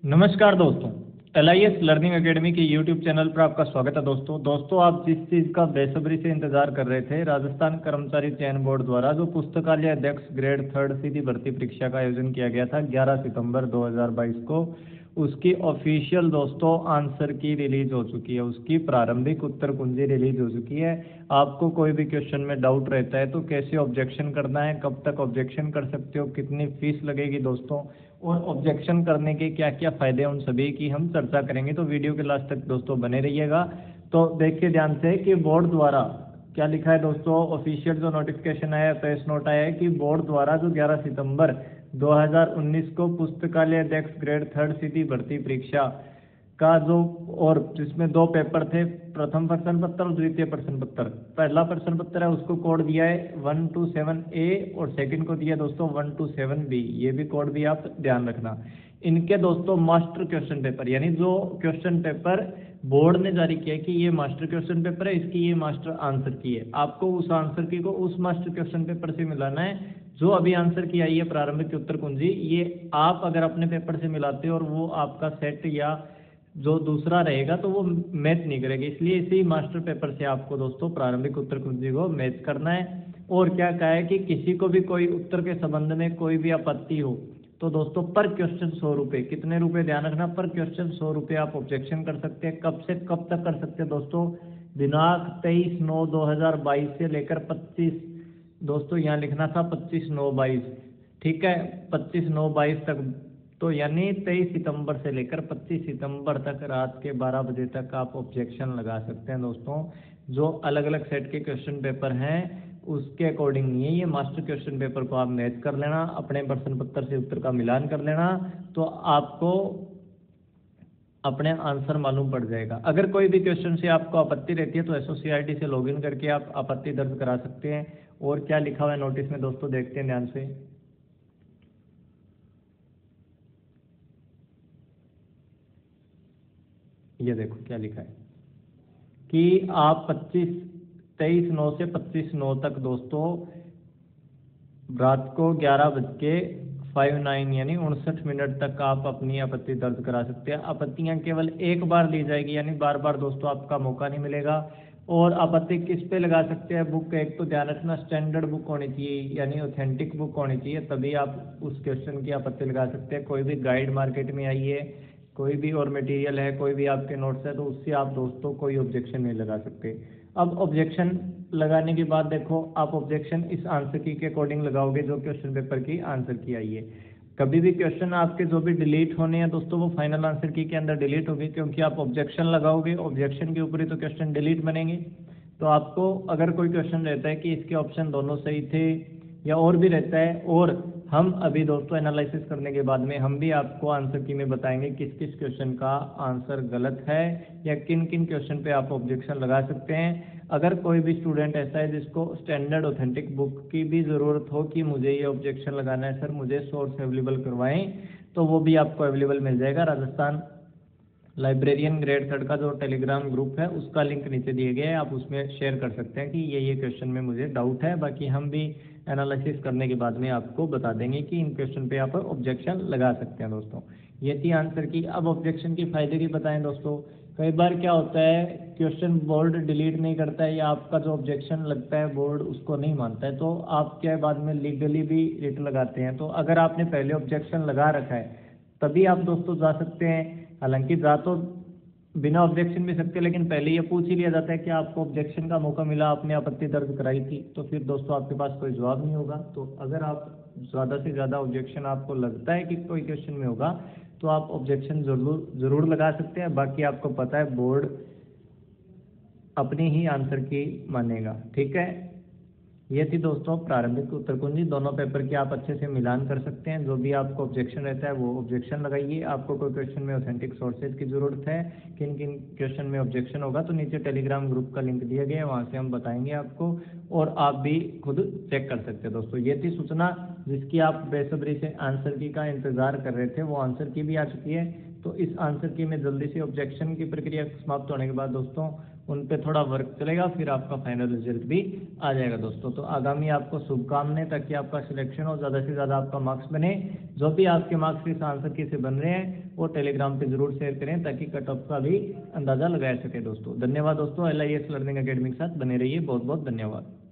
नमस्कार दोस्तों, LIS learning academy के यूट्यूब चैनल पर आपका स्वागत है। दोस्तों आप जिस चीज़ का बेसब्री से इंतजार कर रहे थे, राजस्थान कर्मचारी चयन बोर्ड द्वारा जो पुस्तकालय अध्यक्ष ग्रेड 3 सीधी भर्ती परीक्षा का आयोजन किया गया था 11 सितंबर 2022 को, उसकी ऑफिशियल दोस्तों आंसर की रिलीज हो चुकी है। उसकी प्रारंभिक उत्तर कुंजी रिलीज हो चुकी है। आपको कोई भी क्वेश्चन में डाउट रहता है तो कैसे ऑब्जेक्शन करना है, कब तक ऑब्जेक्शन कर सकते हो, कितनी फीस लगेगी दोस्तों, और ऑब्जेक्शन करने के क्या क्या फायदे हैं, उन सभी की हम चर्चा करेंगे। तो वीडियो के लास्ट तक दोस्तों बने रहिएगा। तो देखिए ध्यान से कि बोर्ड द्वारा क्या लिखा है दोस्तों। ऑफिशियल जो नोटिफिकेशन आया, प्रेस नोट आया है कि बोर्ड द्वारा जो 11 सितंबर 2019 को पुस्तकालय अध्यक्ष ग्रेड 3 सीधी भर्ती परीक्षा का जो, और जिसमें दो पेपर थे, प्रथम प्रश्न पत्र और द्वितीय प्रश्न पत्र। पहला प्रश्न पत्र है उसको कोड दिया है 127A और सेकंड को दिया दोस्तों 127B। ये भी कोड भी आप ध्यान रखना। इनके दोस्तों मास्टर क्वेश्चन पेपर, यानी जो क्वेश्चन पेपर बोर्ड ने जारी किया कि ये मास्टर क्वेश्चन पेपर है, इसकी ये मास्टर आंसर की है, आपको उस आंसर की को उस मास्टर क्वेश्चन पेपर से मिलाना है। जो अभी आंसर की आई है प्रारंभिक उत्तर कुंजी, ये आप अगर अपने पेपर से मिलाते हो और वो आपका सेट या जो दूसरा रहेगा तो वो मैच नहीं करेगा, इसलिए इसी मास्टर पेपर से आपको दोस्तों प्रारंभिक उत्तर कुंजी को मैच करना है। और क्या कहा है कि किसी को भी कोई उत्तर के संबंध में कोई भी आपत्ति हो तो दोस्तों पर क्वेश्चन 100 रुपये, कितने रुपए ध्यान रखना, पर क्वेश्चन 100 रुपये आप ऑब्जेक्शन कर सकते हैं। कब से कब तक कर सकते हैं दोस्तों, दिनांक 23/9/2022 से लेकर 25, दोस्तों यहाँ लिखना था 25/9/22, ठीक है, 25/9/22 तक। तो यानी 23 सितंबर से लेकर 25 सितंबर तक रात के 12 बजे तक आप ऑब्जेक्शन लगा सकते हैं दोस्तों। जो अलग अलग सेट के क्वेश्चन पेपर हैं उसके अकॉर्डिंग नहीं है, ये मास्टर क्वेश्चन पेपर को आप मैच कर लेना, अपने प्रश्न पत्र से उत्तर का मिलान कर लेना, तो आपको अपने आंसर मालूम पड़ जाएगा। अगर कोई भी क्वेश्चन से आपको आपत्ति रहती है तो SOCRT से लॉगिन करके आप आपत्ति दर्ज करा सकते हैं। और क्या लिखा हुआ है नोटिस में दोस्तों, देखते हैं ध्यान से। ये देखो क्या लिखा है कि आप 23/9 से 25/9 तक दोस्तों रात को 11:59 यानी 59 तक आप अपनी आपत्ति दर्ज करा सकते हैं। आपत्तियां केवल एक बार ली जाएगी, यानी बार बार दोस्तों आपका मौका नहीं मिलेगा। और आपत्ति किस पे लगा सकते हैं, बुक एक तो ध्यान रखना स्टैंडर्ड बुक होनी चाहिए, यानी ऑथेंटिक बुक होनी चाहिए, तभी आप उस क्वेश्चन की आपत्ति लगा सकते हैं। कोई भी गाइड मार्केट में आई है, कोई भी और मटेरियल है, कोई भी आपके नोट्स है, तो उससे आप दोस्तों कोई ऑब्जेक्शन नहीं लगा सकते। अब ऑब्जेक्शन लगाने के बाद देखो, आप ऑब्जेक्शन इस आंसर की के अकॉर्डिंग लगाओगे जो क्वेश्चन पेपर की आंसर की आई है। कभी भी क्वेश्चन आपके जो भी डिलीट होने हैं दोस्तों वो फाइनल आंसर की के अंदर डिलीट होगी, क्योंकि आप ऑब्जेक्शन लगाओगे, ऑब्जेक्शन के ऊपर ही तो क्वेश्चन डिलीट बनेंगे। तो आपको अगर कोई क्वेश्चन रहता है कि इसके ऑप्शन दोनों सही थे या और भी रहता है, और हम अभी दोस्तों एनालिसिस करने के बाद में हम भी आपको आंसर की में बताएंगे किस किस क्वेश्चन का आंसर गलत है या किन किन क्वेश्चन पे आप ऑब्जेक्शन लगा सकते हैं। अगर कोई भी स्टूडेंट ऐसा है जिसको स्टैंडर्ड ऑथेंटिक बुक की भी ज़रूरत हो कि मुझे ये ऑब्जेक्शन लगाना है सर, मुझे सोर्स अवेलेबल करवाएं, तो वो भी आपको अवेलेबल मिल जाएगा। राजस्थान लाइब्रेरियन ग्रेड 3 का जो टेलीग्राम ग्रुप है उसका लिंक नीचे दिए गए हैं, आप उसमें शेयर कर सकते हैं कि ये क्वेश्चन में मुझे डाउट है। बाकी हम भी एनालिसिस करने के बाद में आपको बता देंगे कि इन क्वेश्चन पे आप ऑब्जेक्शन लगा सकते हैं दोस्तों। ये थी आंसर की। अब ऑब्जेक्शन के फायदे भी बताएं दोस्तों। कई बार क्या होता है, क्वेश्चन बोर्ड डिलीट नहीं करता है या आपका जो ऑब्जेक्शन लगता है बोर्ड उसको नहीं मानता है, तो आप क्या बाद में लीगली भी रिट लगाते हैं। तो अगर आपने पहले ऑब्जेक्शन लगा रखा है तभी आप दोस्तों जा सकते हैं। हालांकि जा तो बिना ऑब्जेक्शन भी सकते, लेकिन पहले ये पूछ ही लिया जाता है कि आपको ऑब्जेक्शन का मौका मिला, आपने आपत्ति दर्ज कराई थी, तो फिर दोस्तों आपके पास कोई जवाब नहीं होगा। तो अगर आप ज़्यादा से ज़्यादा ऑब्जेक्शन आपको लगता है कि कोई क्वेश्चन में होगा तो आप ऑब्जेक्शन ज़रूर लगा सकते हैं। बाकी आपको पता है बोर्ड अपनी ही आंसर की मानेगा, ठीक है। ये थी दोस्तों प्रारंभिक उत्तर कुंजी। दोनों पेपर की आप अच्छे से मिलान कर सकते हैं। जो भी आपको ऑब्जेक्शन रहता है वो ऑब्जेक्शन लगाइए। आपको कोई क्वेश्चन में ऑथेंटिक सोर्सेज की ज़रूरत है, किन किन क्वेश्चन में ऑब्जेक्शन होगा, तो नीचे टेलीग्राम ग्रुप का लिंक दिया गया है, वहाँ से हम बताएंगे आपको, और आप भी खुद चेक कर सकते हैं दोस्तों। ये थी सूचना जिसकी आप बेसब्री से आंसर की का इंतज़ार कर रहे थे, वो आंसर की भी आ चुकी है। तो इस आंसर की में जल्दी से ऑब्जेक्शन की प्रक्रिया समाप्त होने के बाद दोस्तों उन पे थोड़ा वर्क चलेगा, फिर आपका फाइनल रिजल्ट भी आ जाएगा दोस्तों। तो आगामी आपको शुभकामनाएं, ताकि आपका सिलेक्शन हो, ज़्यादा से ज़्यादा आपका मार्क्स बने। जो भी आपके मार्क्स इस आंसर की से बन रहे हैं वो टेलीग्राम पे जरूर शेयर करें, ताकि कट ऑफ का भी अंदाज़ा लगाया सके दोस्तों। धन्यवाद दोस्तों, LIS लर्निंग अकेडमी के साथ बने रहिए। बहुत बहुत धन्यवाद।